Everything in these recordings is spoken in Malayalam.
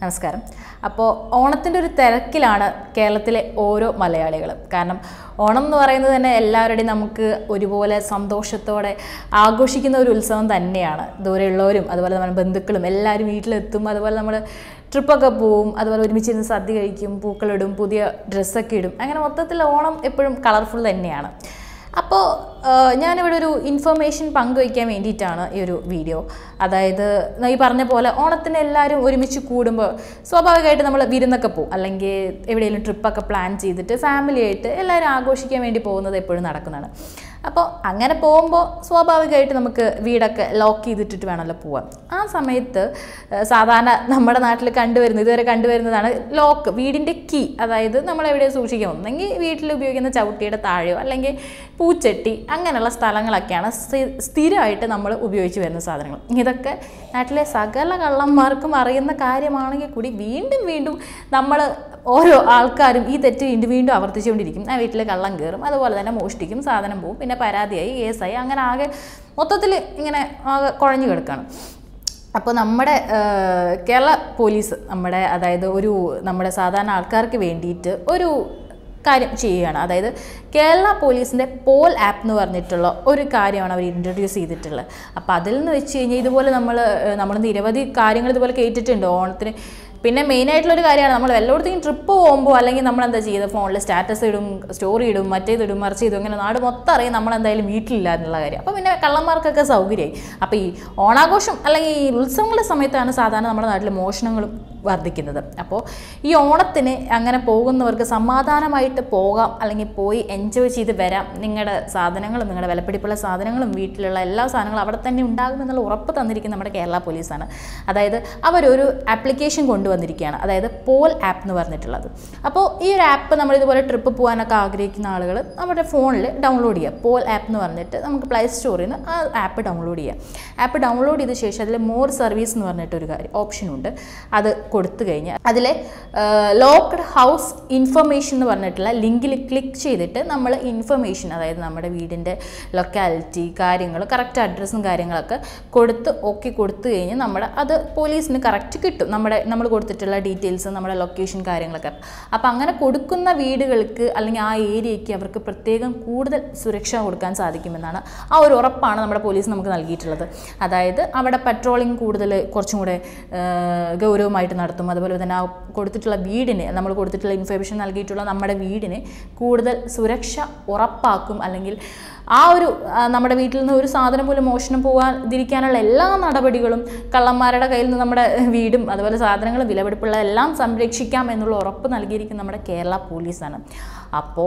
നമസ്കാരം. അപ്പോൾ ഓണത്തിൻ്റെ ഒരു തിരക്കിലാണ് കേരളത്തിലെ ഓരോ മലയാളികളും. കാരണം ഓണം എന്ന് പറയുന്നത് തന്നെ എല്ലാവരുടെയും നമുക്ക് ഒരുപോലെ സന്തോഷത്തോടെ ആഘോഷിക്കുന്ന ഒരു ഉത്സവം തന്നെയാണ്. ദൂരെയുള്ളവരും അതുപോലെ നമ്മുടെ ബന്ധുക്കളും എല്ലാവരും വീട്ടിലെത്തും. അതുപോലെ നമ്മൾ ട്രിപ്പൊക്കെ പോവും, അതുപോലെ ഒരുമിച്ചിരുന്ന് സദ്യ കഴിക്കും, പൂക്കളിടും, പുതിയ ഡ്രസ്സൊക്കെ ഇടും. അങ്ങനെ മൊത്തത്തിൽ ഓണം എപ്പോഴും കളർഫുൾ തന്നെയാണ്. അപ്പോൾ ഞാനിവിടെ ഒരു ഇൻഫർമേഷൻ പങ്കുവയ്ക്കാൻ വേണ്ടിയിട്ടാണ് ഈ ഒരു വീഡിയോ. അതായത് ഈ പറഞ്ഞ പോലെ ഓണത്തിന് എല്ലാവരും ഒരുമിച്ച് കൂടുമ്പോൾ സ്വാഭാവികമായിട്ട് നമ്മൾ വിരുന്നൊക്കെ പോകും, അല്ലെങ്കിൽ എവിടെയെങ്കിലും ട്രിപ്പൊക്കെ പ്ലാൻ ചെയ്തിട്ട് ഫാമിലിയായിട്ട് എല്ലാവരും ആഘോഷിക്കാൻ വേണ്ടി പോകുന്നത് എപ്പോഴും നടക്കുന്നതാണ്. അപ്പോൾ അങ്ങനെ പോകുമ്പോൾ സ്വാഭാവികമായിട്ട് നമുക്ക് വീടൊക്കെ ലോക്ക് ചെയ്തിട്ടിട്ട് വേണമല്ലോ പോവാം. ആ സമയത്ത് സാധാരണ നമ്മുടെ നാട്ടിൽ ഇതുവരെ കണ്ടുവരുന്നതാണ് ലോക്ക്, വീടിൻ്റെ കീ. അതായത് നമ്മൾ എവിടെയും സൂക്ഷിക്കാം, ഒന്നെങ്കിൽ വീട്ടിൽ ഉപയോഗിക്കുന്ന ചവിട്ടിയുടെ താഴെയോ അല്ലെങ്കിൽ പൂച്ചട്ടി, അങ്ങനെയുള്ള സ്ഥലങ്ങളൊക്കെയാണ് സ്ഥിരമായിട്ട് നമ്മൾ ഉപയോഗിച്ച് വരുന്ന സാധനങ്ങൾ. ഇതൊക്കെ നാട്ടിലെ സകല കള്ളന്മാർക്കും അറിയുന്ന കാര്യമാണെങ്കിൽ കൂടി വീണ്ടും നമ്മൾ ഓരോ ആൾക്കാരും ഈ തെറ്റ് വീണ്ടും ആവർത്തിച്ചുകൊണ്ടിരിക്കും. ആ വീട്ടിൽ കള്ളം കയറും, അതുപോലെ തന്നെ മോഷ്ടിക്കും, സാധനം പോവും, പിന്നെ പരാതിയായി, കേസായി, അങ്ങനെ ആകെ മൊത്തത്തിൽ ഇങ്ങനെ ആകെ കുഴഞ്ഞു കിടക്കുകയാണ്. അപ്പോൾ നമ്മുടെ കേരള പോലീസ് അതായത് നമ്മുടെ സാധാരണ ആൾക്കാർക്ക് വേണ്ടിയിട്ട് ഒരു കാര്യം ചെയ്യുകയാണ്. അതായത് കേരള പോലീസിൻ്റെ പോൾ ആപ്പ് എന്ന് പറഞ്ഞിട്ടുള്ള ഒരു കാര്യമാണ് അവർ ഇൻട്രൊഡ്യൂസ് ചെയ്തിട്ടുള്ളത്. അപ്പോൾ അതിൽ നിന്ന് വെച്ച് കഴിഞ്ഞാൽ ഇതുപോലെ നമ്മൾ നിരവധി കാര്യങ്ങൾ ഇതുപോലെ കേട്ടിട്ടുണ്ട് ഓണത്തിന്. പിന്നെ മെയിനായിട്ടുള്ളൊരു കാര്യമാണ്, നമ്മൾ എല്ലായിടത്തേക്കും ട്രിപ്പ് പോകുമ്പോൾ അല്ലെങ്കിൽ നമ്മൾ എന്താ ചെയ്യുന്നത്, ഫോണിൽ സ്റ്റാറ്റസ് ഇടും, സ്റ്റോറി ഇടും, മറ്റേതിടും, മറിച്ച് ഇടും, അങ്ങനെ നാട് മൊത്തം അറിയാം നമ്മളെന്തായാലും വീട്ടിലില്ല എന്നുള്ള കാര്യം. അപ്പോൾ പിന്നെ കള്ളന്മാർക്കൊക്കെ സൗകര്യമായി. അപ്പോൾ ഈ ഓണാഘോഷം അല്ലെങ്കിൽ ഈ ഉത്സവങ്ങളുടെ സമയത്താണ് സാധാരണ നമ്മുടെ നാട്ടിൽ മോഷണങ്ങളും വർദ്ധിക്കുന്നത്. അപ്പോൾ ഈ ഓണത്തിന് അങ്ങനെ പോകുന്നവർക്ക് സമാധാനമായിട്ട് പോകാം, അല്ലെങ്കിൽ പോയി എൻജോയ് ചെയ്ത് വരാം. നിങ്ങളുടെ സാധനങ്ങളും നിങ്ങളുടെ വിലപിടിപ്പുള്ള സാധനങ്ങളും വീട്ടിലുള്ള എല്ലാ സാധനങ്ങളും അവിടെ തന്നെ ഉണ്ടാകുമെന്നുള്ള ഉറപ്പ് തന്നിരിക്കുന്ന നമ്മുടെ കേരള പോലീസാണ്. അതായത് അവരൊരു ആപ്ലിക്കേഷൻ കൊണ്ടുവന്നിരിക്കുകയാണ്, അതായത് പോൾ ആപ്പ് എന്ന് പറഞ്ഞിട്ടുള്ളത്. അപ്പോൾ ഈ ഒരു ആപ്പ് നമ്മളിതുപോലെ ട്രിപ്പ് പോകാനൊക്കെ ആഗ്രഹിക്കുന്ന ആളുകൾ നമ്മുടെ ഫോണിൽ ഡൗൺലോഡ് ചെയ്യുക. പോൾ ആപ്പ് എന്ന് പറഞ്ഞിട്ട് നമുക്ക് പ്ലേ സ്റ്റോറിൽ നിന്ന് ആ ആപ്പ് ഡൗൺലോഡ് ചെയ്യുക. ആപ്പ് ഡൗൺലോഡ് ചെയ്ത ശേഷം അതിൽ മോർ സർവീസ് എന്ന് പറഞ്ഞിട്ടൊരു ഓപ്ഷനുണ്ട്. അത് കൊടുത്തു കഴിഞ്ഞാൽ അതിലെ ലോക്ക്ഡ് ഹൗസ് ഇൻഫർമേഷൻ എന്ന് പറഞ്ഞിട്ടുള്ള ലിങ്കിൽ ക്ലിക്ക് ചെയ്തിട്ട് നമ്മൾ ഇൻഫർമേഷൻ, അതായത് നമ്മുടെ വീടിൻ്റെ ലൊക്കാലിറ്റി കാര്യങ്ങൾ, കറക്റ്റ് അഡ്രസ്സും കാര്യങ്ങളൊക്കെ കൊടുത്തു കഴിഞ്ഞാൽ അത് പോലീസിന് കറക്റ്റ് കിട്ടും. നമ്മൾ കൊടുത്തിട്ടുള്ള ഡീറ്റെയിൽസ്, നമ്മുടെ ലൊക്കേഷൻ കാര്യങ്ങളൊക്കെ. അപ്പോൾ അങ്ങനെ കൊടുക്കുന്ന വീടുകൾക്ക് അല്ലെങ്കിൽ ആ ഏരിയയ്ക്ക് അവർക്ക് പ്രത്യേകം കൂടുതൽ സുരക്ഷ കൊടുക്കാൻ സാധിക്കുമെന്നാണ് ആ ഒരു ഉറപ്പാണ് നമ്മുടെ പോലീസ് നമുക്ക് നൽകിയിട്ടുള്ളത്. അതായത് അവിടെ പെട്രോളിംഗ് കുറച്ചും കൂടെ ഗൗരവമായിട്ട് നടത്തും. അതുപോലെ തന്നെ ആ കൊടുത്തിട്ടുള്ള വീടിന്, നമ്മൾ കൊടുത്തിട്ടുള്ള ഇൻഫർമേഷൻ നൽകിയിട്ടുള്ള നമ്മുടെ വീടിന് കൂടുതൽ സുരക്ഷ ഉറപ്പാക്കും. അല്ലെങ്കിൽ നമ്മുടെ വീട്ടിൽ നിന്ന് ഒരു സാധനം പോലും മോഷണം പോകാതിരിക്കാനുള്ള എല്ലാ നടപടികളും, കള്ളന്മാരുടെ കയ്യിൽ നിന്ന് നമ്മുടെ വീടും അതുപോലെ സാധനങ്ങളും വിലപിടിപ്പുള്ള എല്ലാം സംരക്ഷിക്കാം എന്നുള്ള ഉറപ്പ് നൽകിയിരിക്കുന്ന നമ്മുടെ കേരള പോലീസാണ്. അപ്പോൾ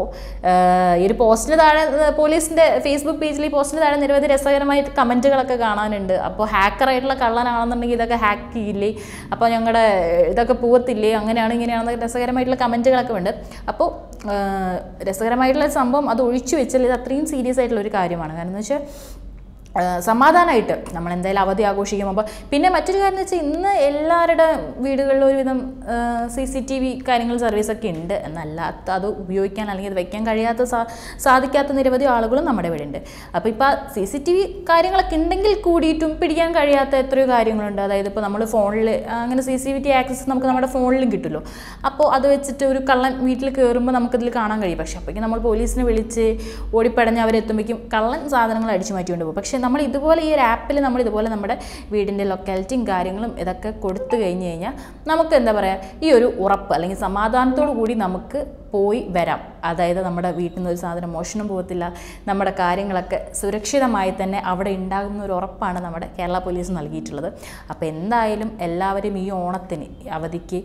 ഈ ഒരു പോസ്റ്റിന് താഴെ, പോലീസിൻ്റെ ഫേസ്ബുക്ക് പേജിൽ ഈ പോസ്റ്റിന് താഴെ നിരവധി രസകരമായിട്ട് കമൻറ്റുകളൊക്കെ കാണാനുണ്ട്. അപ്പോൾ ഹാക്കറായിട്ടുള്ള കള്ളനാണെന്നുണ്ടെങ്കിൽ ഇതൊക്കെ ഹാക്ക് ചെയ്യില്ലേ, അപ്പോൾ ഞങ്ങളുടെ ഇതൊക്കെ പോകത്തില്ലേ, അങ്ങനെയാണ് ഇങ്ങനെയാണെന്നൊക്കെ രസകരമായിട്ടുള്ള കമൻറ്റുകളൊക്കെ ഉണ്ട്. അപ്പോൾ രസകരമായിട്ടുള്ള സംഭവം അത് ഒഴിച്ചു വെച്ചാൽ ഇത് അത്രയും സീരിയസ് ആയിട്ടുള്ള ഒരു കാര്യമാണ്. കാരണം എന്ന് വെച്ചാൽ സമാധാനമായിട്ട് നമ്മളെന്തായാലും അവധി ആഘോഷിക്കുമ്പോൾ. പിന്നെ മറ്റൊരു കാര്യം എന്ന് വെച്ചാൽ ഇന്ന് എല്ലാവരുടെ വീടുകളിലും ഒരുവിധം CCTV കാര്യങ്ങൾ സർവീസൊക്കെ ഉണ്ട്. എന്നല്ലാത്ത അത് ഉപയോഗിക്കാൻ അല്ലെങ്കിൽ അത് വയ്ക്കാൻ സാധിക്കാത്ത നിരവധി ആളുകളും നമ്മുടെ ഇവിടെ ഉണ്ട്. അപ്പോൾ ഇപ്പോൾ CCTV കാര്യങ്ങളൊക്കെ ഉണ്ടെങ്കിൽ കൂടിയിട്ടും പിടിക്കാൻ കഴിയാത്ത എത്രയോ കാര്യങ്ങളുണ്ട്. അതായത് ഇപ്പോൾ നമ്മൾ ഫോണിൽ അങ്ങനെ CCTV ആക്സസ് നമുക്ക് നമ്മുടെ ഫോണിലും കിട്ടുമല്ലോ. അപ്പോൾ അത് വെച്ചിട്ട് ഒരു കള്ളൻ വീട്ടിൽ കയറുമ്പോൾ നമുക്കതിൽ കാണാൻ കഴിയും. പക്ഷേ അപ്പോഴേക്കും നമ്മൾ പോലീസിനെ വിളിച്ച് ഓടിപ്പടഞ്ഞ് അവരെത്തുമ്പോഴേക്കും കള്ളൻ സാധനങ്ങൾ അടിച്ചു മാറ്റിക്കൊണ്ട് പോകും. പക്ഷേ നമ്മൾ ഇതുപോലെ ഈ ഒരു ആപ്പിൽ നമ്മളിതുപോലെ നമ്മുടെ വീടിൻ്റെ ലൊക്കാലിറ്റിയും കാര്യങ്ങളും ഇതൊക്കെ കൊടുത്തു കഴിഞ്ഞാൽ നമുക്ക് എന്താ പറയുക, ഈ ഒരു ഉറപ്പ് അല്ലെങ്കിൽ സമാധാനത്തോടു കൂടി നമുക്ക് പോയി വരാം. അതായത് നമ്മുടെ വീട്ടിൽ നിന്ന് ഒരു സാധനം മോഷണം പോകത്തില്ല, നമ്മുടെ കാര്യങ്ങളൊക്കെ സുരക്ഷിതമായി തന്നെ അവിടെ ഉണ്ടാകുന്ന ഒരു ഉറപ്പാണ് നമ്മുടെ കേരള പോലീസ് നൽകിയിട്ടുള്ളത്. അപ്പോൾ എന്തായാലും എല്ലാവരും ഈ ഓണത്തിന് അവധിക്ക്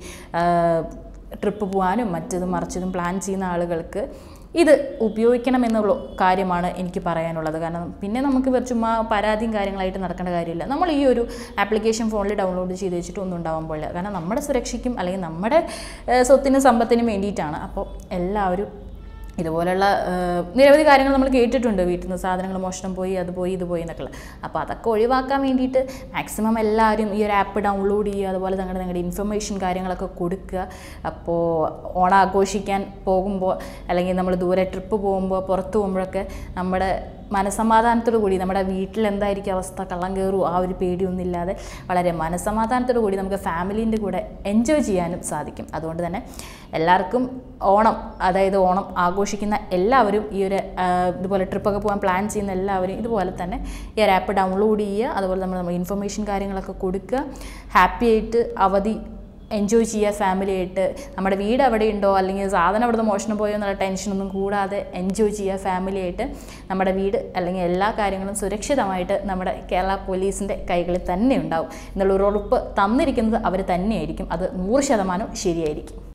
ട്രിപ്പ് പോകാനും മറ്റതും മറിച്ചതും പ്ലാൻ ചെയ്യുന്ന ആളുകൾക്ക് ഇത് ഉപയോഗിക്കണമെന്നുള്ള കാര്യമാണ് എനിക്ക് പറയാനുള്ളത്. കാരണം പിന്നെ നമുക്ക് ചുമ്മാ പരാതിയും കാര്യങ്ങളായിട്ട് നടക്കേണ്ട കാര്യമില്ല. നമ്മൾ ഈ ഒരു ആപ്ലിക്കേഷൻ ഫോണിൽ ഡൗൺലോഡ് ചെയ്ത് വെച്ചിട്ട് ഒന്നും ഉണ്ടാവാൻ പോലില്ല. കാരണം നമ്മുടെ സുരക്ഷയ്ക്കും അല്ലെങ്കിൽ നമ്മുടെ സ്വത്തിനും സമ്പത്തിനും വേണ്ടിയിട്ടാണ്. അപ്പോൾ എല്ലാവരും ഇതുപോലെയുള്ള നിരവധി കാര്യങ്ങൾ നമ്മൾ കേട്ടിട്ടുണ്ട്. വീട്ടിൽ നിന്ന് സാധനങ്ങൾ മോഷണം പോയി, അത് പോയി, ഇത് പോയി എന്നൊക്കെ. അപ്പോൾ അതൊക്കെ ഒഴിവാക്കാൻ വേണ്ടിയിട്ട് മാക്സിമം എല്ലാവരും ഈ ഒരു ആപ്പ് ഡൗൺലോഡ് ചെയ്യുക, അതുപോലെ നിങ്ങളുടെ ഇൻഫർമേഷൻ കാര്യങ്ങളൊക്കെ കൊടുക്കുക. അപ്പോൾ ഓണം ആഘോഷിക്കാൻ പോകുമ്പോൾ അല്ലെങ്കിൽ നമ്മൾ ദൂരെ ട്രിപ്പ് പോകുമ്പോൾ പുറത്ത് പോകുമ്പോഴൊക്കെ നമ്മുടെ മനസ്സമാധാനത്തോടു കൂടി നമ്മുടെ വീട്ടിൽ എന്തായിരിക്കും അവസ്ഥ, കള്ളം കയറുമോ ആ ഒരു പേടിയൊന്നുമില്ലാതെ വളരെ മനസ്സമാധാനത്തോടു കൂടി നമുക്ക് ഫാമിലീൻ്റെ കൂടെ എൻജോയ് ചെയ്യാനും സാധിക്കും. അതുകൊണ്ട് തന്നെ എല്ലാവർക്കും ഓണം, അതായത് ഓണം ആഘോഷിക്കുന്ന എല്ലാവരും ഈ ഒരു ഇതുപോലെ ട്രിപ്പൊക്കെ പോകാൻ പ്ലാൻ ചെയ്യുന്ന എല്ലാവരും ഇതുപോലെ തന്നെ ഈ ഒരു ആപ്പ് ഡൗൺലോഡ് ചെയ്യുക. അതുപോലെ നമ്മൾ ഇൻഫർമേഷൻ കാര്യങ്ങളൊക്കെ കൊടുക്കുക. ഹാപ്പി ആയിട്ട് അവധി എൻജോയ് ചെയ്യുക ഫാമിലിയായിട്ട്. നമ്മുടെ വീട് എവിടെ ഉണ്ടോ അല്ലെങ്കിൽ സാധനം അവിടുന്ന് മോഷണം പോയോ എന്നുള്ള ടെൻഷനൊന്നും കൂടാതെ എൻജോയ് ചെയ്യുക ഫാമിലിയായിട്ട്. നമ്മുടെ വീട് അല്ലെങ്കിൽ എല്ലാ കാര്യങ്ങളും സുരക്ഷിതമായിട്ട് നമ്മുടെ കേരള പോലീസിൻ്റെ കൈകളിൽ തന്നെ ഉണ്ടാവും എന്നുള്ളൊരു ഉറപ്പ് തന്നിരിക്കുന്നത് അവർ തന്നെയായിരിക്കും. അത് 100% ശരിയായിരിക്കും.